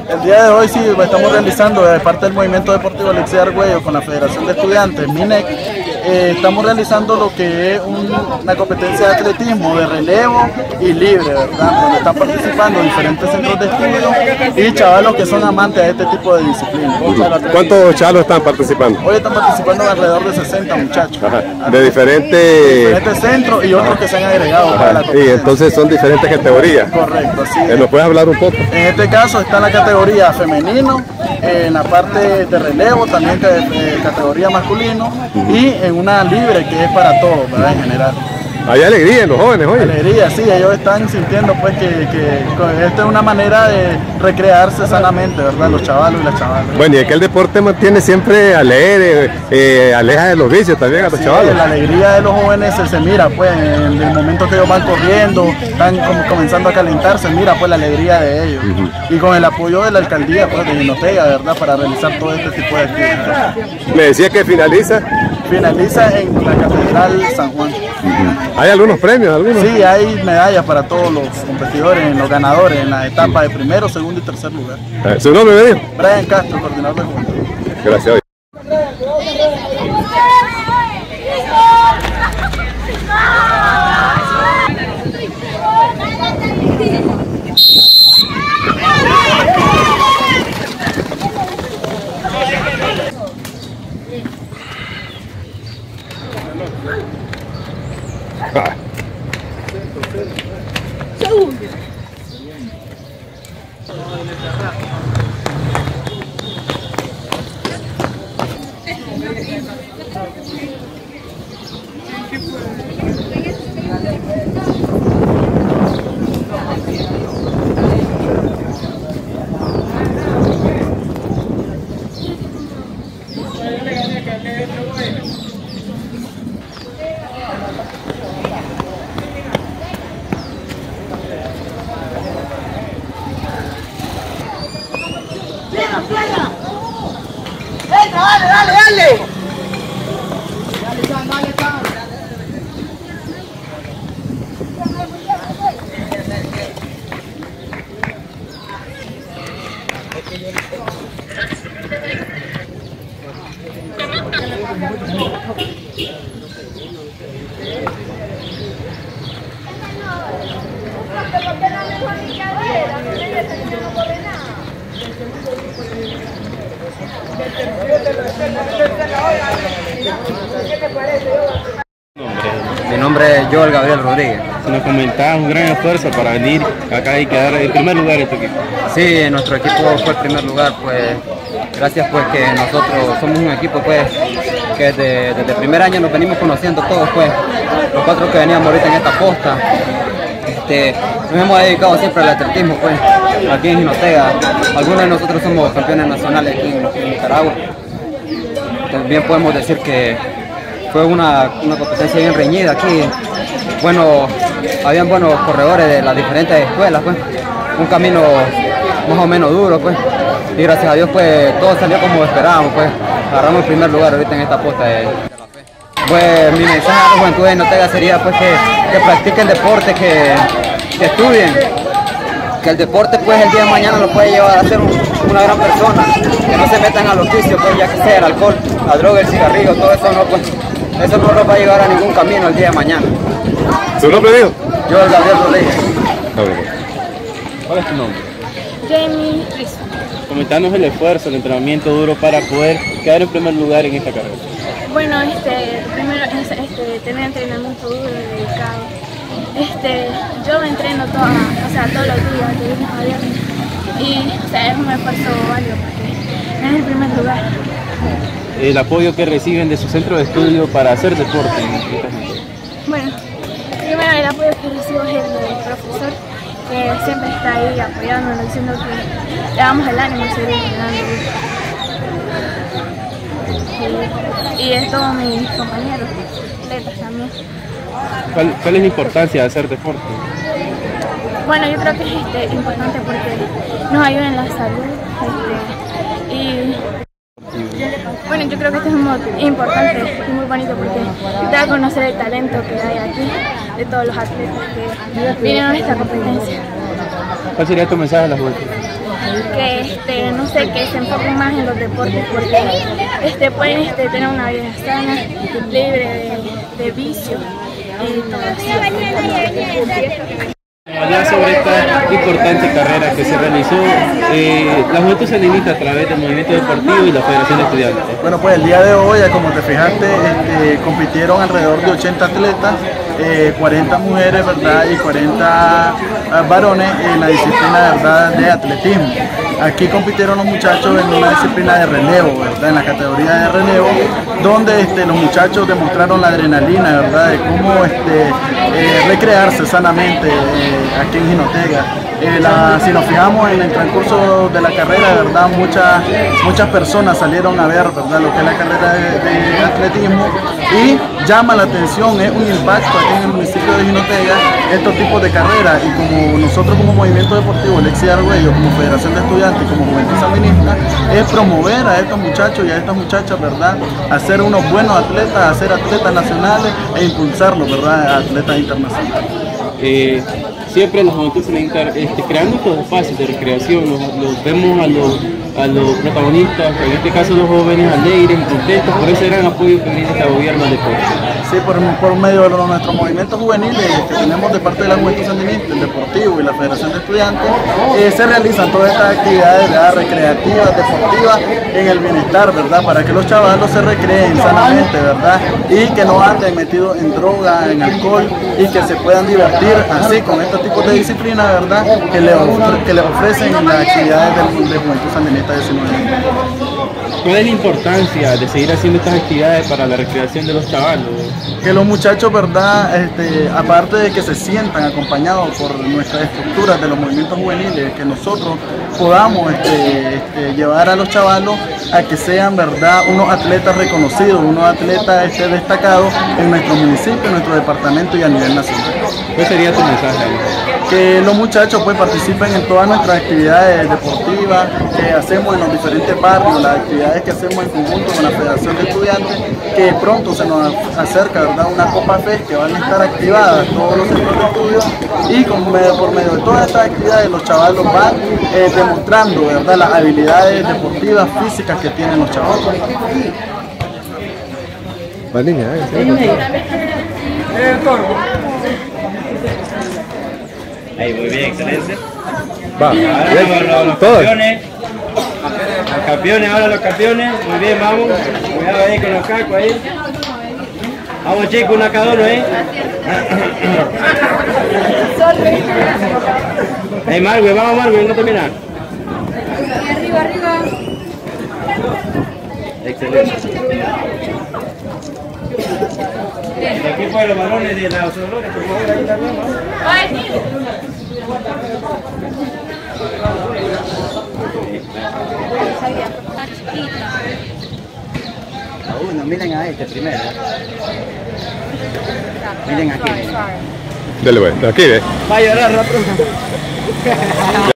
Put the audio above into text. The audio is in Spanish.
El día de hoy sí estamos realizando, de parte del Movimiento Deportivo Alexis Argüello con la Federación de Estudiantes, MINEC, estamos realizando lo que es una competencia de atletismo de relevo y libre, ¿verdad? Donde están participando diferentes centros de estudio y chavalos que son amantes de este tipo de disciplina. ¿Cuántos chavalos están participando? Hoy están participando alrededor de 60 muchachos. Ajá. De diferentes centros y otros que se han agregado para la competencia. Y entonces son diferentes categorías. Correcto, sí. ¿Nos puedes hablar un poco? En este caso está la categoría femenino, en la parte de relevo también categoría masculino y en una libre que es para todos, ¿verdad? En general. Hay alegría en los jóvenes hoy. Alegría, sí, ellos están sintiendo pues que esta es una manera de recrearse sanamente, ¿verdad? Los chavalos y las chavalas. Bueno, y es que el deporte mantiene siempre alegre, aleja de los vicios también a los chavalos. La alegría de los jóvenes se mira pues en el momento que ellos van corriendo, están comenzando a calentarse, mira pues la alegría de ellos. Y con el apoyo de la alcaldía pues de Jinotega, ¿verdad? Para realizar todo este tipo de actividades. Me decía que finaliza. Finaliza en la Catedral San Juan. ¿Hay algunos premios? ¿Algunos? Sí, hay medallas para todos los competidores, los ganadores en la etapa de primero, segundo y tercer lugar. ¿Su nombre me dijo? Brian Castro, coordinador de juventud. Gracias. ¡Dale! Mi nombre es Joel Gabriel Rodríguez. Si nos comentabas un gran esfuerzo para venir acá y quedar en primer lugar en tu equipo. Sí, nuestro equipo fue el primer lugar, pues gracias pues que nosotros somos un equipo pues que desde el primer año nos venimos conociendo todos pues, los cuatro que veníamos ahorita en esta posta. Nos hemos dedicado siempre al atletismo pues, aquí en Jinotega. Algunos de nosotros somos campeones nacionales aquí en Nicaragua. También podemos decir que fue una competencia bien reñida aquí. Bueno, habían buenos corredores de las diferentes escuelas, pues. Un camino más o menos duro, pues. Y gracias a Dios, pues, todo salió como esperábamos, pues. Agarramos el primer lugar ahorita en esta posta de la fe. Pues mi mensaje a la juventud de Jinotega sería pues que practiquen deporte, que estudien. Que el deporte pues el día de mañana lo puede llevar a ser una gran persona. Que no se metan a los vicios, pues, ya que sea el alcohol, la droga, el cigarrillo, todo eso no, pues. Eso no nos va a llevar a ningún camino el día de mañana. ¿Su nombre dijo? Yo, el Gabriel Rodríguez. ¿Cuál es tu nombre? Jamie Rizzo. Comentanos el esfuerzo, el entrenamiento duro para poder quedar en primer lugar en esta carrera. Bueno, primero es tener entrenamiento duro y dedicado. Yo me entreno todos los días, de lunes a viernes. Y es un esfuerzo válido porque es el primer lugar. El apoyo que reciben de su centro de estudio para hacer deporte. Bueno, primero el apoyo que recibo es el del profesor, que siempre está ahí apoyándonos, diciendo que le damos el ánimo a seguir entrenando. Y es todos mis compañeros, atletas también. ¿Cuál es la importancia de hacer deporte? Bueno, yo creo que es importante porque nos ayuda en la salud. Bueno, yo creo que esto es muy importante y muy bonito porque da a conocer el talento que hay aquí de todos los atletas que vienen a esta competencia. ¿Cuál sería tu mensaje a la juventud? que no sé, que se enfoquen más en los deportes porque pueden tener una vida sana, libre de vicios y todo eso. Hablar sobre esta importante carrera que se realizó la Juventud Sandinista a través del movimiento deportivo y la Federación de Estudiantes. Bueno, pues el día de hoy, como te fijaste, compitieron alrededor de 80 atletas, 40 mujeres, ¿verdad? Y 40 varones en la disciplina, ¿verdad?, de atletismo. Aquí compitieron los muchachos en una disciplina de relevo, ¿verdad?, en la categoría de relevo, donde los muchachos demostraron la adrenalina, ¿verdad?, de cómo recrearse sanamente aquí en Jinotega. Si nos fijamos en el transcurso de la carrera, ¿verdad?, muchas personas salieron a ver, ¿verdad?, lo que es la carrera de atletismo, y llama la atención, es un impacto aquí en el municipio de Jinotega estos tipos de carreras, y como nosotros como Movimiento Deportivo Alexis Argüello, como Federación de Estudiantes y como Juventud Sandinista, es promover a estos muchachos y a estas muchachas, ¿verdad?, a ser unos buenos atletas, a ser atletas nacionales e impulsarlos, ¿verdad?, a atletas internacionales. Siempre la Juventud Sandinista creando estos espacios de recreación, los vemos a los protagonistas, en este caso los jóvenes alegres y contentos por ese gran apoyo que brinda el gobierno al deporte. Sí, por medio de nuestros movimientos juveniles que tenemos de parte de la Juventud Sandinista, el Deportivo y la Federación de Estudiantes, se realizan todas estas actividades, ¿verdad?, recreativas, deportivas, en el bienestar, ¿verdad?, para que los chavalos se recreen sanamente, ¿verdad?, y que no anden metidos en droga, en alcohol, y que se puedan divertir así con estos tipos de disciplinas, ¿verdad?, que les ofrecen las actividades de Juventud Sandinista 19. ¿Cuál es la importancia de seguir haciendo estas actividades para la recreación de los chavalos? Que los muchachos, ¿verdad?, aparte de que se sientan acompañados por nuestras estructuras de los movimientos juveniles, que nosotros podamos llevar a los chavalos a que sean, ¿verdad?, unos atletas reconocidos, unos atletas destacados en nuestro municipio, en nuestro departamento y a nivel nacional. ¿Cuál sería tu mensaje? Que los muchachos pues participen en todas nuestras actividades deportivas que hacemos en los diferentes barrios, las actividades que hacemos en conjunto con la Federación de Estudiantes, que pronto se nos acerca, ¿verdad?, una Copa Fest, que van a estar activadas todos los centros de estudio, y por medio de todas estas actividades los chavalos van demostrando, ¿verdad?, las habilidades deportivas, físicas que tienen los chavalos. Ahí, muy bien, excelente. Va, ahora los campeones. Los campeones, ahora los campeones. Muy bien, vamos. Cuidado ahí con los cacos ahí. Vamos, chicos, una cada uno ahí. Hey, Margue, vamos, Margue, no terminar. Arriba, arriba. Excelente. El equipo de los varones de la Dolores, por favor, ahí también, ¿no? Uno, miren a este primero. Miren aquí. Dale, güey, aquí, Va a llorar la próxima.